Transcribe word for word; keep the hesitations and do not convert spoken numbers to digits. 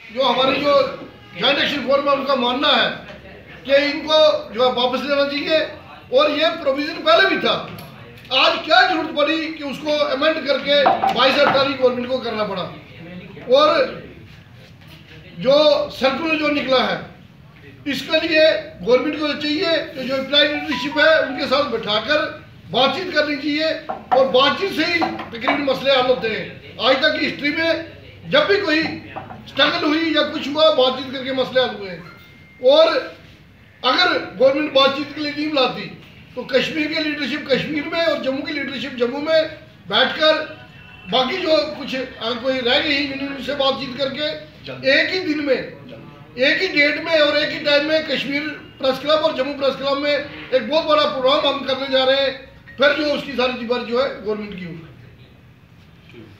जो हमारी जो जॉइंट एक्शन फोरम है उनका मानना है कि इनको जो है वापस लेना चाहिए, और ये प्रोविजन पहले भी था। आज क्या जरूरत पड़ी कि उसको अमेंड करके बाईस अड़तालीस गवर्नमेंट को करना पड़ा। और जो सर्कुलर जो निकला है इसके लिए गवर्नमेंट को चाहिए कि जो एम्प्लॉय लीडरशिप है उनके साथ बैठाकर बातचीत करनी चाहिए, और बातचीत से ही तकरीबन मसले हल होते हैं। आज तक की हिस्ट्री में जब भी कोई स्ट्रगल हुई या कुछ हुआ, बातचीत करके मसले हल हुए हैं। और अगर गवर्नमेंट बातचीत के लिए नहीं बुलाती तो कश्मीर की लीडरशिप कश्मीर में और जम्मू की लीडरशिप जम्मू में बैठकर बाकी जो कुछ कोई रह गई यूनियन से बातचीत करके एक ही दिन में, एक ही डेट में और एक ही टाइम में कश्मीर प्रेस क्लब और जम्मू प्रेस क्लब में एक बहुत बड़ा प्रोग्राम हम करने जा रहे हैं। फिर जो उसकी सारी जिम्मेदारी जो है गवर्नमेंट की होगी।